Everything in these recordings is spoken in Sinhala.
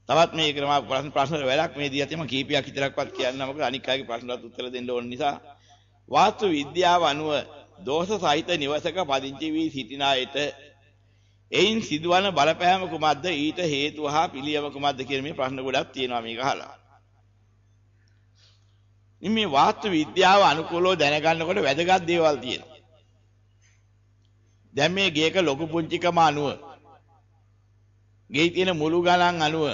තවත් මේ ක්‍රම ප්‍රශ්න වලක් මේ දී ඇති මම කීපයක් විතරක්වත් කියන්න මොකද අනික් අයගේ ප්‍රශ්න වලට උත්තර දෙන්න ඕන නිසා වාස්තු විද්‍යාව අනුව දෝෂ සහිත නිවසක පදිංචි වී සිටින අයට එයින් සිදුවන බලපෑම කුමක්ද ඊට හේතුව හා පිළියම කුමක්ද කියන මේ ප්‍රශ්න ගොඩක් තියෙනවා මේක අහලා. මේ වාස්තු විද්‍යාව අනුකූලව දැනගන්නකොට වැදගත් දේවල් තියෙනවා. දැන් මේ ගේක ලොකු පුංචිකම අනුව ගේ තියෙන මුළු ගණන් අනුව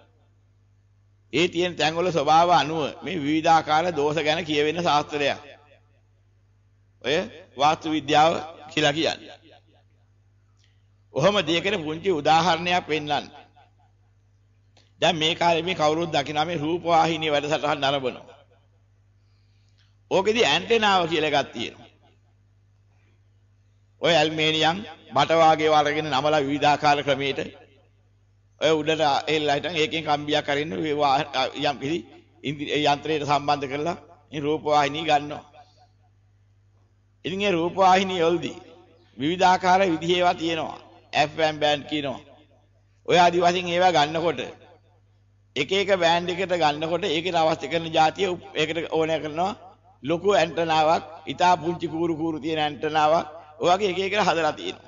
ඒ තියෙන තැන්වල ස්වභාව අනුව මේ විවිධාකාර දෝෂ ගැන කියවෙන ශාස්ත්‍රයක්. ඔය වාස්තු විද්‍යාව කියලා කියන්නේ. ඔහොම දෙයකට පුංචි උදාහරණයක් පෙන්නන්න. දැන් මේ කාලේ මේ කවුරුත් දකිනවා මේ රූප වාහිනිය වැඩසටහන් නරඹනවා. ඕකෙදි ඇන්ටෙනාව කියලා එකක් තියෙනවා. ඔය ඇල්මේනියම් බට වාගේ වලගෙන නමලා විවිධාකාර ක්‍රමයකට ඔය උඩට එල්ලලා හිටන් ඒකෙන් කම්බියක් අරින්න යම් කිසි යන්ත්‍රයට සම්බන්ධ කරලා මේ රූප වාහිනිය ගන්නවා. ඉතින් ඒ රූප වාහිනිය වලදී විවිධාකාර විදිහ ඒවා තියෙනවා. FM බෑන්ඩ් කියනවා. ඔය ආදි වශයෙන් ඒවා ගන්නකොට එක එක බෑන්ඩ් එකට ගන්නකොට ඒකට අවශ්‍ය කරන જાතිය ඒකට ඕනෑ කරනවා ලොකු ඇන්ටනාවක්, ඉතා පුංචි කූරු තියෙන ඇන්ටනාවක් ඔය වගේ එක එක හදලා තියෙනවා.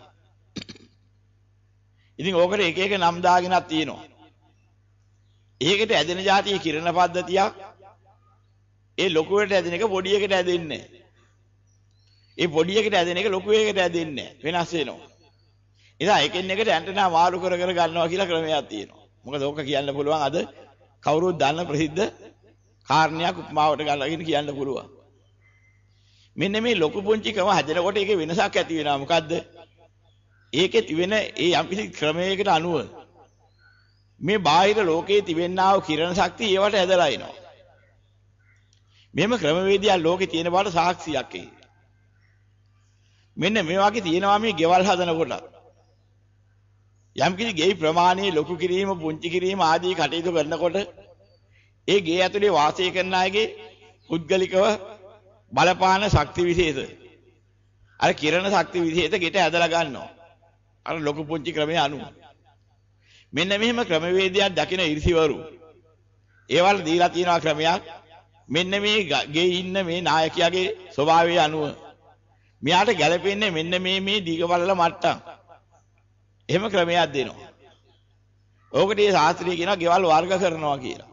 ඉතින් ඕකට එක එක නම් දාගෙනක් තියෙනවා. ඒකට ඇදෙන જાතිය කිරණ පද්ධතියක් ඒ ලොකු එකට ඇදෙන එක පොඩි එකට ඇදෙන්නේ නැහැ. ඒ පොඩි එකට ඇදෙන එක ලොකු එකට ඇදෙන්නේ නැහැ. වෙනස් වෙනවා. ඉතින් එකෙන් එකට ඇන්ටනා මාරු කර ගන්නවා කියලා ක්‍රමයක් තියෙනවා. මොකද ඕක කියන්න පුළුවන් අද කවුරුත් දන්න ප්‍රසිද්ධ කාරණයක් උපමාවට ගන්නගෙන කියන්න පුළුවන්. මෙන්න මේ ලොකු පුංචිකම හදනකොට ඒකේ වෙනසක් ඇති වෙනවා. මොකද්ද? ඒකේ තිබෙන ඒ යම්කිසි ක්‍රමයකට අනුව මේ බාහිර ලෝකයේ තිබෙනා වූ කිරණ ශක්තිය ඒවට ඇදලා එනවා. මෙහෙම ක්‍රමවේදයක් ලෝකේ තියෙන බවට සාක්ෂියක් ඒ. මෙන්න මේ වගේ තියෙනවා මේ ගෙවල් හදනකොට. යම්කිසි ගෙයි ප්‍රමාණය ලොකු කිරීම, පුංචි කිරීම ආදී කටයුතු කරනකොට ඒ ගේ ඇතුලේ වාසය කරන අයගේ පුද්ගලිකව බලපාන ශක්ති විශේෂ අර කිරණ ශක්ති විශේෂ ගෙට ඇදලා ගන්නවා. අර ලොකු පුංචි ක්‍රමයේ අනුව. මෙන්න මෙහෙම ක්‍රමවේදයක් දකින ඉරිසිවරු ඒවල් දීලා තියෙනවා ක්‍රමයක්. මෙන්න මේ ගේ ඉන්න මේ නායකයාගේ ස්වභාවය අනුව මෙයාට ගැළපෙන්නේ මෙන්න මේ දීගවල මට්ටම්. එහෙම ක්‍රමයක් දෙනවා. ඕකට මේ ශාස්ත්‍රීය කියනවා ගෙවල් වර්ග කරනවා කියලා.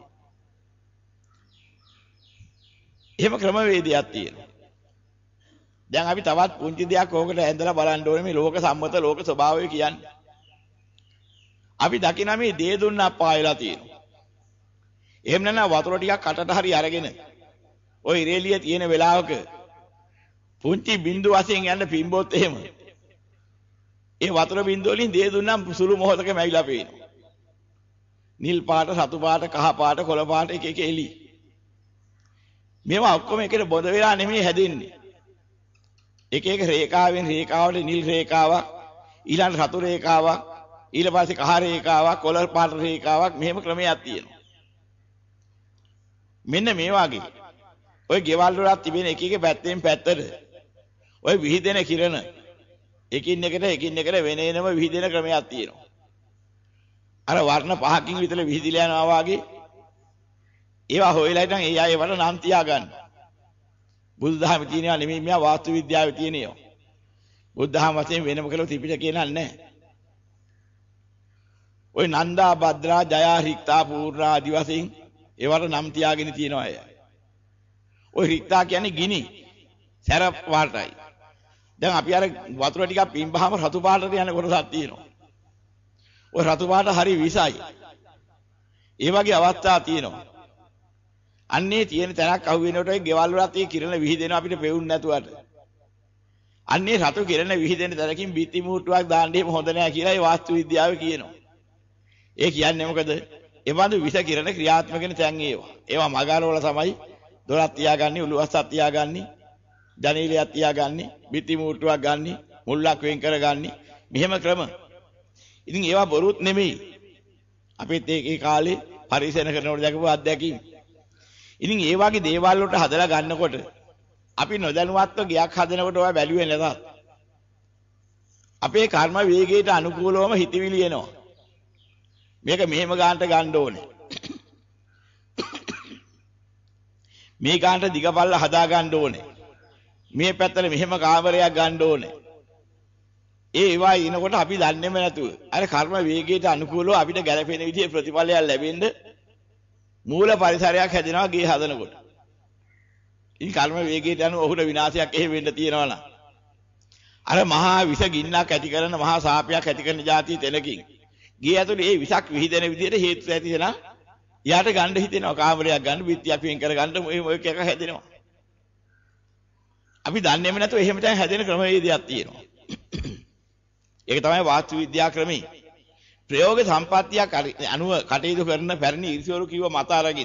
එහෙම ක්‍රමවේදයක් තියෙනවා. දැන් අපි තවත් පුංචි දෙයක් ඕකට ඇඳලා බලන්න ඕනේ මේ ලෝක සම්මත ලෝක ස්වභාවය කියන්නේ. අපි දකිනා මේ දේ දුන්න පායලා තියෙනවා. එහෙම නැත්නම් වතුර ටිකක් කටට හරි අරගෙන ওই ඉරේලිය තියෙන වෙලාවක පුංචි බින්දු වශයෙන් යන්න පිම්බොත් එහෙම ඒ වතුර බින්දුව වලින් දේ දුන්නම් සුළු මොහොතක මැවිලා පේනවා. නිල් පාට, සතු පාට, කහ පාට, කොළ පාට එක එක එළි. මේවා ඔක්කොම එකට බොද වෙලා නෙමෙයි හැදෙන්නේ. එක එක රේඛාවෙන් රේඛාවට නිල් රේඛාවක්, ඊළඟ සතු රේඛාවක්, ඊට පස්සේ කහ රේඛාවක්, කොළ පාට රේඛාවක් මෙහෙම ක්‍රමයක් තියෙනවා. මෙන්න මේ වගේ ඔය ගෙවල් වල තිබෙන එක එක පැත්තෙන් පැත්තට ඔය විහිදෙන කිරණ එකින් එකට වෙනේනම විහිදෙන ක්‍රමයක් තියෙනවා. අර වර්ණ පහකින් විතර විහිදිලා යනවා වගේ ඒවා හොයලා ඉතින් ඒ අය වල නම් තියාගන්න. බුදුදහමේ තියෙනවා නෙමෙයි මෙයා වාස්තු විද්‍යාවේ තියෙනවා. බුදුදහම වශයෙන් වෙනම කළ ත්‍රිපිටකේ නෑ. ඔය නන්දා භද්‍රා ජයා රික්තා පූර්ණා ආදි වශයෙන් ඒවට නම් තියාගෙන තියෙනවා අය. ඔය රික්තා කියන්නේ ගිනි සැර පාටයි. දැන් අපි අර වතුර ටිකක් පිම්බහම රතු පාටට යන කොටසක් තියෙනවා. ඔය රතු පාට හරි විසයි. ඒ වගේ අවස්ථා තියෙනවා. අන්නේ තියෙන තැනක් අහු වෙනකොට ඒ ගෙවල් වලත් ඒ කිරණ විහිදෙනවා අපිට පෙවුන්නේ නැතුවට. අන්නේ රතු කිරණ විහිදෙන තැනකින් බිත්ති මූට්ටුවක් දාන්න එහෙම හොඳ නැහැ කියලා ඒ වාස්තු විද්‍යාව කියනවා. ඒ කියන්නේ මොකද? ඒ වඳු විස කිරණ ක්‍රියාත්මක වෙන තැන් ඒවා. ඒවා මගාර වල තමයි දොරක් තියාගන්නේ, උළුවස්සක් තියාගන්නේ, ජනේලයක් තියාගන්නේ, බිත්ති මූට්ටුවක් ගන්නේ, මුල්ලක් වෙන් කරගන්නේ. මෙහෙම ක්‍රම. ඉතින් ඒවා බොරුත් නෙමෙයි. අපිත් ඒ කාලේ පරිශන කරනකොට දැකපු අත්දැකීම්. ඉතින් ඒ වගේ දේවල් වලට හදලා ගන්නකොට අපි නොදැනුවත්ව ගයක් හදනකොට ඔය බැලුවේ නැතත් අපේ කර්ම වේගයට අනුකූලවම හිතවිලි එනවා. මේක මෙහෙම ගන්නට ගන්න ඕනේ. මේ ගන්නට දිගපල්ල හදා ගන්න ඕනේ. මේ පැත්තට මෙහෙම කාමරයක් ගන්න ඕනේ. ඒවා ඉනකොට අපි දන්නේම නැතුව අර කර්ම වේගයට අනුකූලව අපිට ගැළපෙන විදිහේ ප්‍රතිඵලයක් ලැබෙන්න මූල පරිසරයක් හැදෙනවා ගේ හදනකොට. ඉතින් කර්ම වේගයට අනුව ඔහුට විනාශයක් එහෙ වෙන්න තියෙනවා නම් අර මහා විස ගින්නක් ඇති කරන මහා සාපයක් ඇති කරන જાතිය තැනකින් ගේ ඇතුලේ ඒ විසක් විහිදෙන විදිහට හේතු ඇති වෙනා යාට ගන්න හිතෙනවා කාමරයක් ගන්න විත්‍යක් වෙන් කර ගන්න ඔය එක හැදෙනවා. අපි දන්නේම නැතුව එහෙම තමයි හැදෙන ක්‍රමවේදයක් තියෙනවා. ඒක තමයි වාස්තු විද්‍යා ක්‍රමය. ප්‍රයෝග සම්පත්තියක් අනුව කටයුතු කරන පැරණි ඉරිසිවරු කිව්ව මත අරගෙන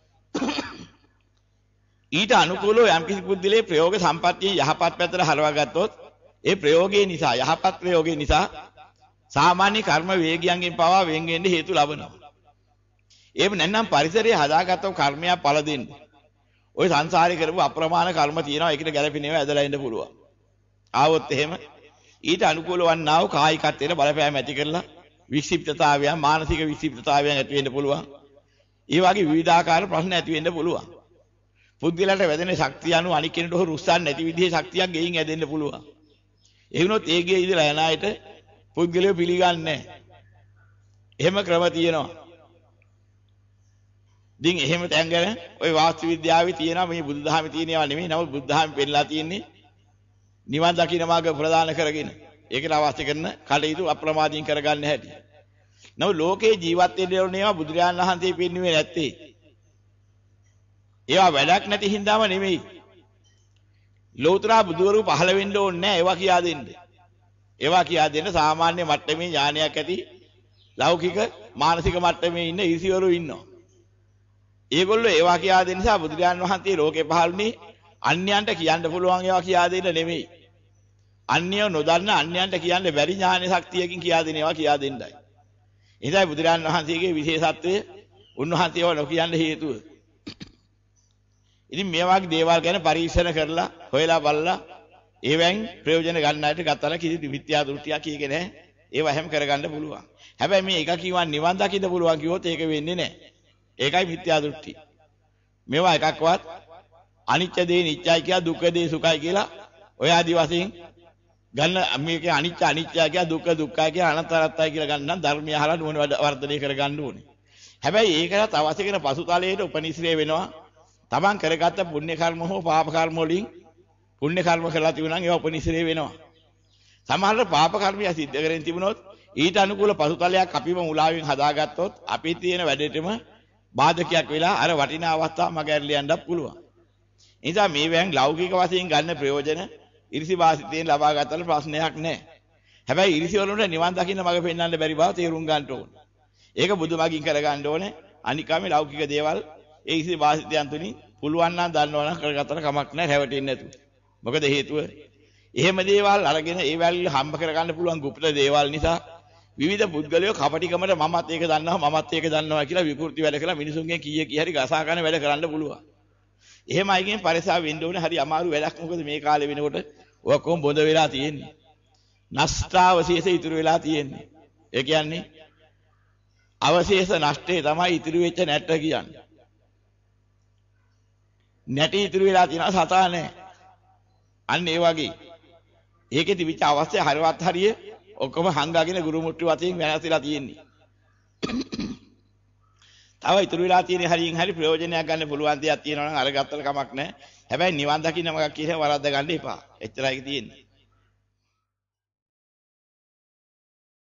ඊට අනුකූලව යම්කිසි පුද්ගලයේ ප්‍රයෝග සම්පත්තිය යහපත් පැත්තට හරවා ගත්තොත් ඒ ප්‍රයෝගයේ නිසා යහපත් ප්‍රයෝගයේ නිසා සාමාන්‍ය කර්ම වේගයන්ගෙන් පවා වෙන් වෙන්න හේතු ලබනවා. එහෙම නැත්නම් පරිසරයේ හදාගත්තව කර්මයක් පළ දෙන්න. ওই සංසාරේ කරපු අප්‍රමාණ කර්ම තියෙනවා ඒකට ගැලපෙනේව ඇදලා ඉන්න පුළුවන්. ආවොත් එහෙම ඊට අනුකූල වන්නා වූ කායිකත්වයට බලපෑම ඇති කරලා වික්ෂිප්තතාවයන් මානසික වික්ෂිප්තතාවයන් ඇති වෙන්න පුළුවන්. ඒ වගේ විවිධාකාර ප්‍රශ්න ඇති වෙන්න පුළුවන්. පුද්ගලයාට වැදෙන ශක්තිය අනුව අනික් කෙනෙකුට රුස්සන්නේ නැති විදිහේ ශක්තියක් ගෙයින් ඇදෙන්න පුළුවන්. ඒ වුණොත් ඒකේ ඉඳලා යන අයට පුද්ගලයෝ පිළිගන්නේ නැහැ. එහෙම ක්‍රම තියෙනවා. ඉතින් එහෙම තැන් ගැන ওই වාස්තු විද්‍යාවේ තියෙනවා මේ බුදුදහමේ තියෙන ඒවා නෙමෙයි. නමුත් බුදුදහමේ පෙන්නලා තියෙන්නේ නිවන් දකින්න මාර්ග ප්‍රදාන කරගෙන ඒකට අවශ්‍ය කරන කටයුතු අප්‍රමාදීන් කරගන්න හැටි. නමුත් ලෝකේ ජීවත් වෙන්න ඕනේ ඒවා බුදුරජාණන් වහන්සේ පෙන්වුවේ නැත්තේ. ඒවා වැඩක් නැති හින්දාම නෙමෙයි. ලෝතර බුදුවරු පහළ වෙන්න ඕනේ නැහැ ඒවා කියා දෙන්න. ඒවා කියා දෙන්න සාමාන්‍ය මට්ටමේ ඥානයක් ඇති ලෞකික මානසික මට්ටමේ ඉන්න ඍෂිවරු ඉන්නවා. ඒගොල්ලෝ ඒවා කියා දෙන්න නිසා බුදුරජාණන් වහන්සේ ලෝකේ පහළුනේ අන්‍යයන්ට කියන්න පුළුවන් ඒවා කියා දෙන්න නෙමෙයි. අන්‍යව නොදන්න අන්‍යයන්ට කියන්න බැරි ඥාන ශක්තියකින් කියා දෙන ඒවා කියා දෙන්නයි. එනිසා බුදුරජාණන් වහන්සේගේ විශේෂත්වය උන්වහන්සේව නොකියන්න හේතුව. ඉතින් මේ වගේ දේවල් ගැන පරීක්ෂණ කරලා හොයලා බලලා ඒවෙන් ප්‍රයෝජන ගන්න අයට ගත්තලා කිසි විත්‍යා දෘෂ්ටියක් කීකේ නැහැ. ඒවා හැම කරගන්න පුළුවන්. හැබැයි මේ එක කිව්වන් නිවන් දකින්න පුළුවන් කිව්වොත් ඒක වෙන්නේ නැහැ. ඒකයි මිත්‍යා දෘෂ්ටි. මේවා එකක්වත් අනිත්‍ය දේ නිත්‍යයි කියලා දුක්ඛ දේ සුඛයි කියලා ඔය ආදි වශයෙන් ගන්න මේකේ අනිත්‍ය අනිත්‍යයි කියලා දුක්ඛ දුක්ඛයි කියලා අනන්තරත්වයි කියලා ගන්න නම් ධර්මය අහලා නුවණ වර්ධනය කරගන්න ඕනේ. හැබැයි ඒකට අවශ්‍ය කරන පසුතලයට උපනිශ්‍රේ වෙනවා. තමන් කරගත්ත පුණ්‍ය කර්ම හෝ පාප කර්ම වලින් පුණ්‍ය කර්ම කළා තිබුණා නම් ඒවා උපනිශ්‍රේ වෙනවා. සමහරවිට පාප කර්මය සිද්ධ කරගෙන තිබුණොත් ඊට අනුකූල පසුතලයක් අපිම මුලාවෙන් හදාගත්තොත් අපි තියෙන වැඩේටම බාධකයක් වෙලා අර වටිනා අවස්ථාව මගහැරලා යන්නත් පුළුවන්. ඒ නිසා මේවෙන් ලෞකික වශයෙන් ගන්න ප්‍රයෝජන ඉරිසි වාසිතයෙන් ලබා ගන්නට ප්‍රශ්නයක් නැහැ. හැබැයි ඉරිසි වලට නිවන් දකින්න මඟ පෙන්වන්න බැරි බව තේරුම් ගන්න ඕනේ. ඒක බුදුමගින් කරගන්න ඕනේ. අනිකාමේ ලෞකික දේවල් ඒ ඉරිසි වාසිතයන් තුලින් පුළුවන් නම් දන්නවනම් කරගත්තට කමක් නැහැ රැවටෙන්නේ නැතුව. මොකද හේතුව එහෙම දේවල් අරගෙන ඒ වැල් හම්බ කරගන්න පුළුවන් গুপ্ত දේවල් නිසා විවිධ පුද්ගලයෝ කපටිකමට මමත් ඒක දන්නවා මමත් ඒක දන්නවා කියලා විකෘති වැඩ කළා මිනිසුන්ගෙන් කීයේ කී හරි ගසා ගන්න වැඩ කරන්න පුළුවන්. එහෙම අයගෙන් පරිසාව වෙන්න ඕනේ. හරි අමාරු වැඩක්. මොකද මේ කාලේ වෙනකොට ඔක්කොම බොඳ වෙලා තියෙන්නේ. නෂ්ටාවශේෂ ඉතුරු වෙලා තියෙන්නේ. ඒ කියන්නේ අවශේෂ නෂ්ටේ තමයි ඉතුරු වෙච්ච නැට කියන්නේ. නැටි ඉතුරු වෙලා තියෙනවා සතා නැහැ. අන්න ඒ වගේ. ඒකේ තිබිච්ච අවශ්‍ය හරවත් හරිය ඔක්කොම හංගාගෙන ගුරු මුට්ටු වශයෙන් වෙනස්ලා තියෙන්නේ. තව ඉතුරු වෙලා තියෙන හරියෙන් හරි ප්‍රයෝජනයක් ගන්න පුළුවන් දෙයක් තියෙනවා නම් අරගත්තට කමක් නැහැ. හැබැයි නිවන් දකින්න මගක් කියලා වරද්ද ගන්න එපා. එච්චරයි තියෙන්නේ.